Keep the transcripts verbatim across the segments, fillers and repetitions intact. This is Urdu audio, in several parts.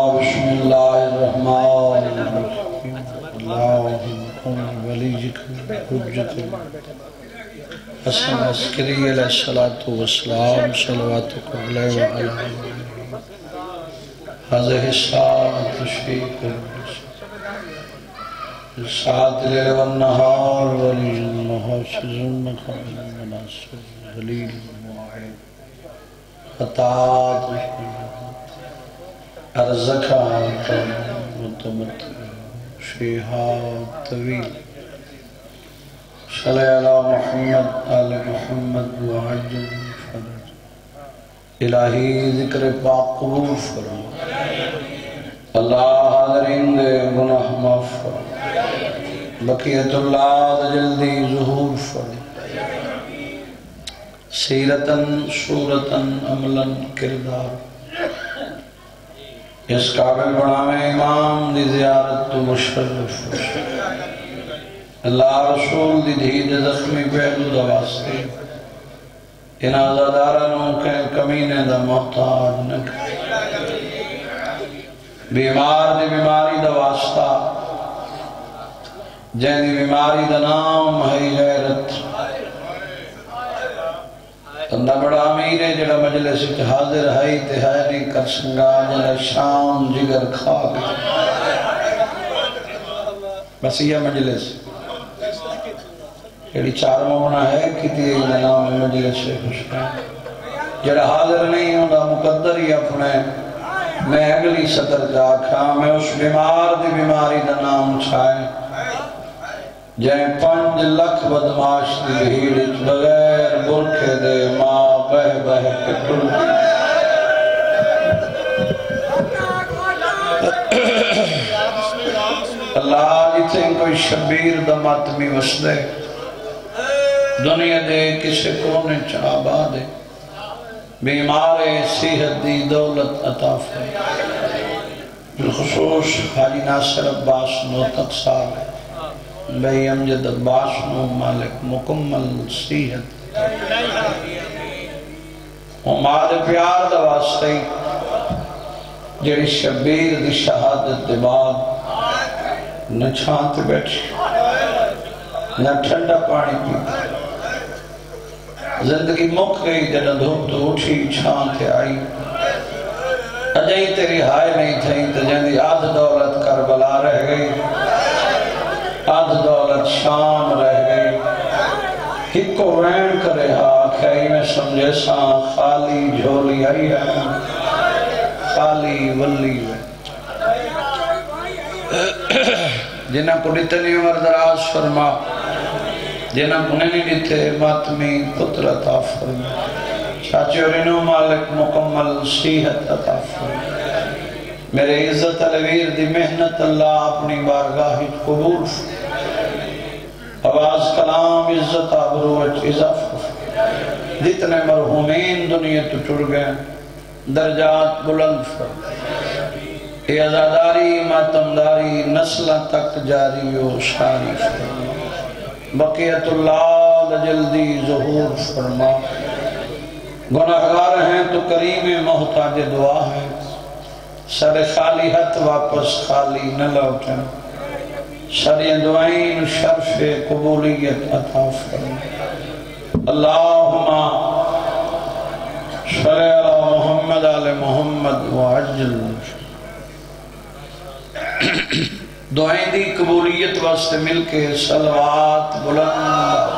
بسم اللہ الرحمن الرحیم اللہم کن ولیک حجت حسن عسکری علیہ السلام صلواتک علیہ وعلا حضر الساعة تشفیق الساعة لیل والنہار ولی المحاسز المقام المناصر ذلیل المعین خطاعت ارزقات متمت شیحات طویل صلی اللہ محمد آل محمد وعجل فرج الہی ذکر پاک قبول فرما اللہ حضرین دے گناہ معاف فرما بقیت اللہ جلدی ظہور فرما سیرتاً صورتاً عملاً کردار اس قابل بناویں امام دی زیارت تو مشرف اللہ رسول دی دھید زخمی پہلو دا واسطے ان آزادارنوں کے کمینے دا محتاج نک بیمار دی بیماری دا واسطہ جن دی بیماری دا نام ہے غیرت تندہ بڑا امیر ہے جڑا مجلس حاضر ہے تہاری کر سنگا جلے شام جگر کھا گئے بس یہ مجلس جڑی چار مومنہ ہے کتی ہے نام مجلس سے خوشکا جڑا حاضر نہیں ہوں دا مقدر ہی اپنے میں اگلی صدر جا کھا میں اس بیمار دی بیماری دا نام چھائے جائیں پنج لکھ بدماش دی بھیڑ بغیر برکے دے ماں بہ بہ کٹل اللہ جیتے کوئی شبیر دا ماتمی وسدے دنیا دے کسے کونے چابا دے بیمار صحت دی دولت عطا فرمائے بالخصوص حاجی ناصر عباس نوتق صاحب ہے بھئی امجد عباس نو مالک مکمل صحت ہمارے پیار دا واسطے جڑی شبیر دی شہادت دے بعد نہ چھانتے بیٹھے نہ ٹھنڈا پانی پی زندگی مک گئی جنہ دھوپ تو اٹھی چھانتے آئی اجائی تیری ہائے نہیں تھیں تو جندی آدھ دولت کربلا رہ گئی آدھ دولت شام رہ گئی ہکو وین کرے آکھائی میں سمجھے ساں خالی جھولی آئی ہے خالی ولی ہے جنہ کو ڈتنی عمر دراز فرما جنہ کو نہیں ڈتے ماتمی پتر عطا فرما چاچے اور انہوں مالک مکمل صحت عطا فرما میرے عزت علویر دی محنت اللہ اپنی بارگاہی قبول آواز کلام عزت آبروج اضافہ جتنے مرحومین دنیا تو ٹر گئے درجات بلند فرما اے ازاداری ماتمداری نسلہ تک جاری و شاری فرما بقیت اللہ جلدی ظہور فرما گناہگار ہیں تو کریم محتاج دعا ہے سر خالی ہاتھ واپس خالی نہ لوٹیں سر دعائیں شرف قبولیت عطا فرما اللہم صلی اللہ محمد آل محمد وعجل دعائیں دی قبولیت واسطے مل کے صلوات بلند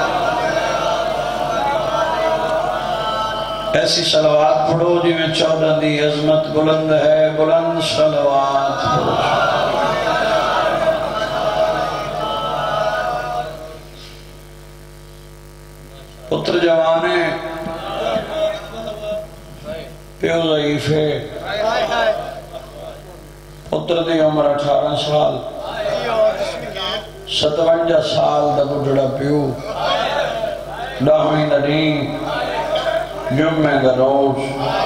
ایسی صلوات پڑھو جی میں چودہ دی عظمت بلند ہے بلند صلوات پڑھو پتر جوانے پیو ضعیفے پتر دی عمر اٹھارہ سال ستونجہ سال دا بڑھڑا پیو ڈاہویں دنی جمعہ دا روز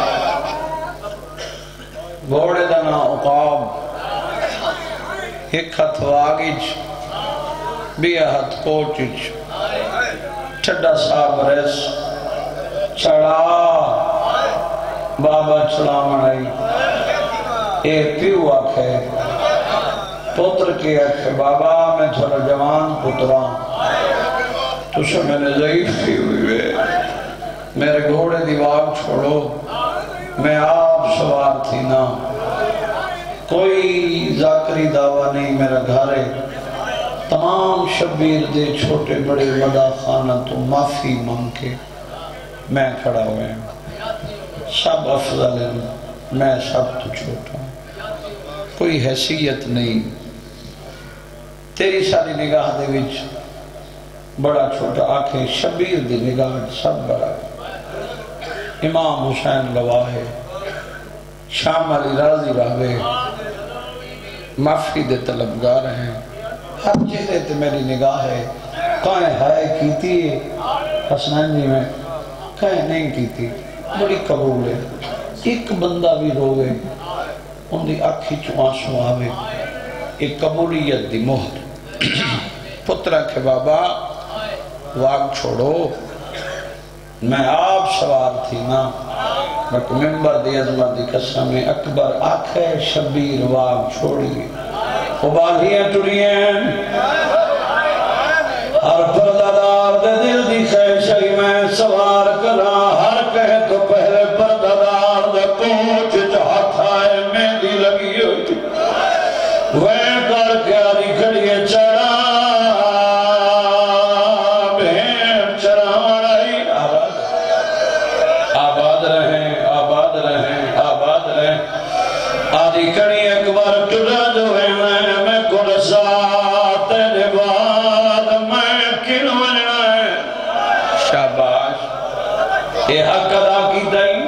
گھوڑے دا نا عقاب ایک ہتھ واگیچ بیا ہتھ کوچیچ چھڑا صاحب ریس چڑھا بابا چلا مڑائی اے پیو آکھے پتر کے آکھے بابا میں تھوڑا جوان پترا تو سے میں نے ضعیف تھی ہوئی ہے میرے گھوڑے دیوار چھوڑو میں آپ سوار تھی نا کوئی ذاکری دعویٰ نہیں میرا گھر ہے تمام شبیر دے چھوٹے بڑے مدہ خانہ تو معافی مانگ کے میں کھڑا ہوئے ہیں سب افضل ہیں میں سب تو چھوٹا ہوں کوئی حیثیت نہیں تیری ساری نگاہ دے وچ بڑا چھوٹا آنکھیں شبیر دی نگاہ سب بڑا امام حسین گواہ ہے شام علی راضی رہوے معافی دے طلبگار ہیں ہر چہرے تے میری نگاہ ہے کہیں ہائے کیتی حسنین جی میں کہیں نہیں کیتی بڑی قبول ہے ایک بندہ بھی روے ان دی آنکھی چوانسو آوے ایک قبولیت دی مہر پترہ کے بابا واگ چھوڑو میں آپ سوار تھی نا بٹ ممبر دی عظمت دی قسم اکبر آنکھے شبیر واگ چھوڑی ابالیاں ٹڑیاں ہر پردادار دے دل دی خیشی میں سوار کرا ہر کہے تو پہلے پردادار دے کوچ چاہتا ہے مہندی لگی ہوئی وین کر کے آدھی کھڑیے چڑھا بہن چڑھا رہی آباد رہیں آباد رہیں آباد رہیں آدھی کھڑی اکبر ٹڑا جو ہے میں میں کڑسا تیرے بعد میں کنو ہے شاباش اے حق ادا کی دائی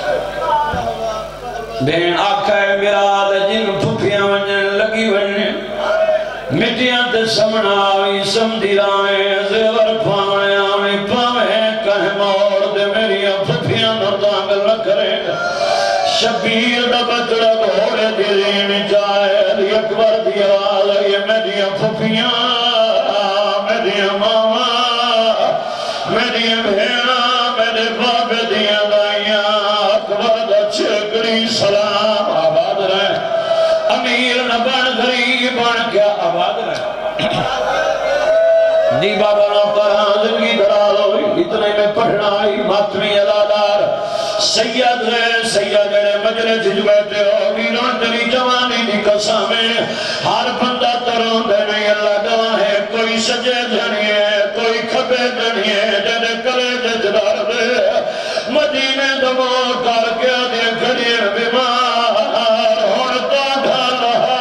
بین آقا ہے میرا جن پھپیاں ونجن لگی ونجن مٹیاں تے سمنا آوی سمدھی رائیں زیور پاویں آویں پاویں کہیں موڑ دے میری پھپیاں نہ دانگ لکھ رہے شبیر دا بچڑا گھوڑے دلین جائے علی اکبر دی آواز یہ میری پھپیاں میری ماما میری بھیڑا میرے باپ دیاں دائیاں اکبر دا چھکڑی سلام آباد رہے امیر نہ بن غریب بن کیا آباد رہے دی بابا نہ پرہاں زندگی درال ہوئی اتنے میں پڑھنا آئی ماتمی علادار سید ہے سید ہے مجلس جو بیٹھے ہو ویران تری جوانی دی قسمیں ہر بندہ ترون دے نہیں اللہ گواہ ہے کوئی سجے دھنی ہے کوئی کھبے دھنی ہے جنہیں کرے جدار دے مدینے دمو کر کے دے کھڑی بیمار ہوڑتا ڈھالا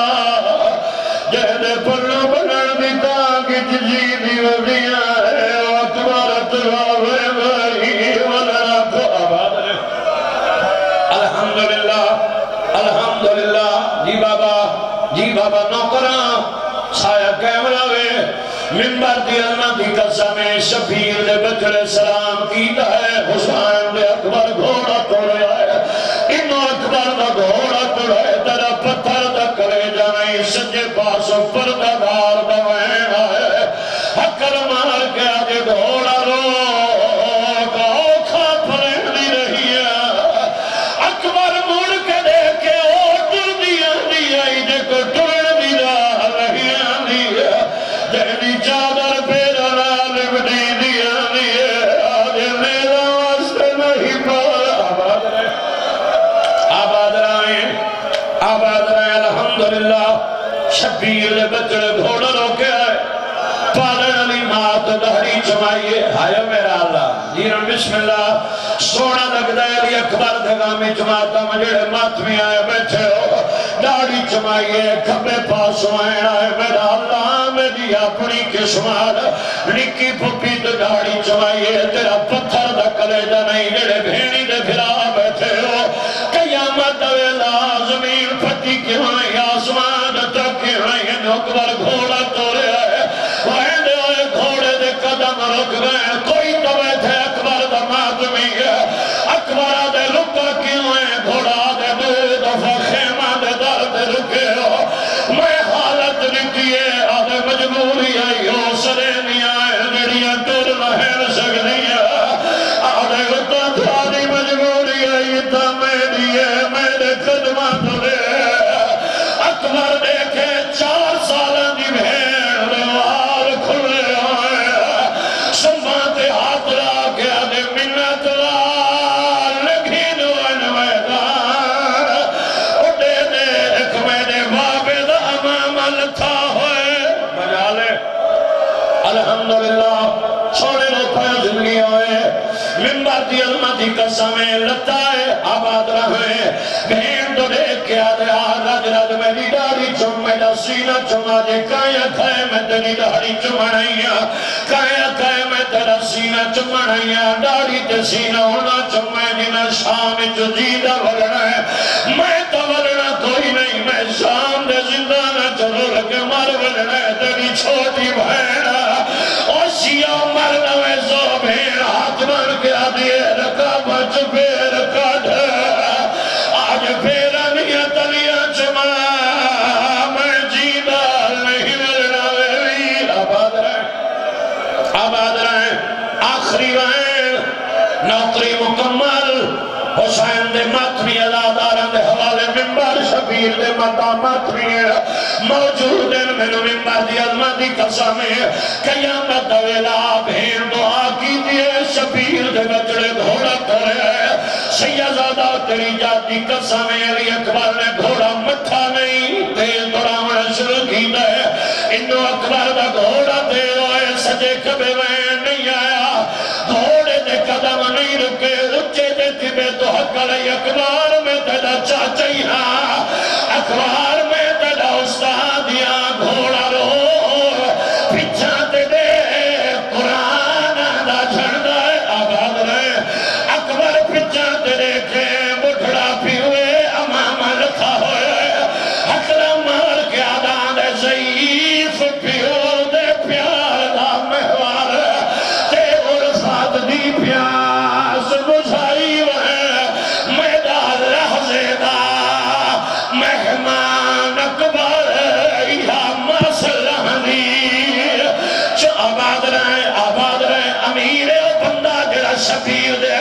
جہدے پلو بنن دی تاکی جی دی وڈیاں ہے اکبر تراوے بھائی ولنا کو آباد رہے الحمدللہ الحمدللہ جی بابا جی بابا نوکران سایہ کیمرہ وے ممبر دی علمہ دی قسمیں شفیر دے بچڑے سلام کیتا ہے حسین دے اکبر گھوڑا توڑے آئے انہوں اکبر دا گھوڑا توڑے تیرا پتھر دا کرے جانے سجے پاسو پردادار دا وین آئے حکر مار کے آجے گھوڑا رو گا اوکھا پھرینی رہی ہے اکبر مڑ کے دیکھے او ٹر دیا دیا جے کو ٹر دیا رہی ہے جہنی چادر پیرا لالم دی دیا دیا آجے میرا واسطے نہیں پار آباد رہے آباد رہے آباد رہے الحمدللہ شبیر بچڑے گھوڑا روکے آئے پالن علی مات دہری چمائیے ہائے میرا اللہ جیرن بسم اللہ سونا لگ دائے علی اکبر دھگامی چماتا مجھے ماتمی آئے بیٹھے ہو داڑی چمائیے کھبے پاس ہوئے آئے میرا اللہ میری اپنی قسمات نکی پپی تو داڑی چمائیے تیرا پتھر دا کلیجہ نہیں جڑے بھینی دے پھرا بیٹھے ہو قیامت ویلا زمین پتی کی ہوئے آسمان تک کی ہوئے اکبر گھوڑا توڑے آئے وہن دے آئے گھوڑے دے قدم رک گئے کوئی تو بیٹھے اکبر دا ماتمی ہے اکبر دے رکا کی ہوئے گھوڑا دے دو دفع خیمہ دے در دے رکے ہو میں حالت رکیے آدھے مجبوری آئی ہو سرے نہیں آئے میریاں ٹر رہن سکتی ہے آدھے اتنا تھا دی مجبوری آئی تا میری ہے میرے قدمہ تو لے کلمہ لکھا ہوئے بجا لے الحمدللہ چھوڑے روپے زندگی ہوئے ممبر دی علمتی قسمیں لتائے آباد رہے بہن تو دیکھ کے آدھے رج رج میری داری چم میرا سینہ چما دے کایا کھائے میں تیری داری چمڑائیاں کایا کھائے میں تیرا سینہ چمڑائیاں داری تے سینہ ہونا چمے جنہ شام جو جیدہ ولنا ہے میں تو ولنا کوئی نہیں میں شام دے زندانہ چلو لگے مر ولنا ہے تیری چھوٹی بہنہ اور شیعہ مرنا میں زو بھین ہاتھ مر کے آدھے رکھا بچ پہ رکھا دھا آج پھیرا نہیں تلیاں چما میں جیدہ نہیں ملنا ویوی آباد رہے آباد رہے آخری رہے نوکری مکمل حسین دے ماتمی ازاداران دے حوالے ممبر شبیر دے مقاماتمی موجود ہیں میں نے ممبر دی علمہ دی قسمیں قیامت دویلا بھین دعا کی دیئے شبیر دے بچڑے گھوڑا کرے سیدزادہ تیری جاتی قسمیں علی اکبر نے گھوڑا مٹھا نہیں تیز دوڑاوڑا شروع کی دے انہوں اکبر دا گھوڑا دے ہوئے سجے کبے میں نہیں آیا گھوڑے دے قدم نہیں رکے اچھے دے تبے تو حق علی اکبر میں تیدا چاچائی ہاں اکبر میں تیدا استادیاں گھوڑا رو پچھاتے دے قرآن دا جھڑا ہے آباد رہے اکبر پچھاتے دیکھے بڑھڑا پیوے امامہ لکھا ہوئے حقلہ مار کے آدان دے ضعیف پیو دے پیار دا محوار تے عرفات دی پیاس بجھائی وے میدان لحظے دا مہمان اکبر یا مسلحنی چو آباد رہے آباد رہے امیر بندہ جڑا شبیر دے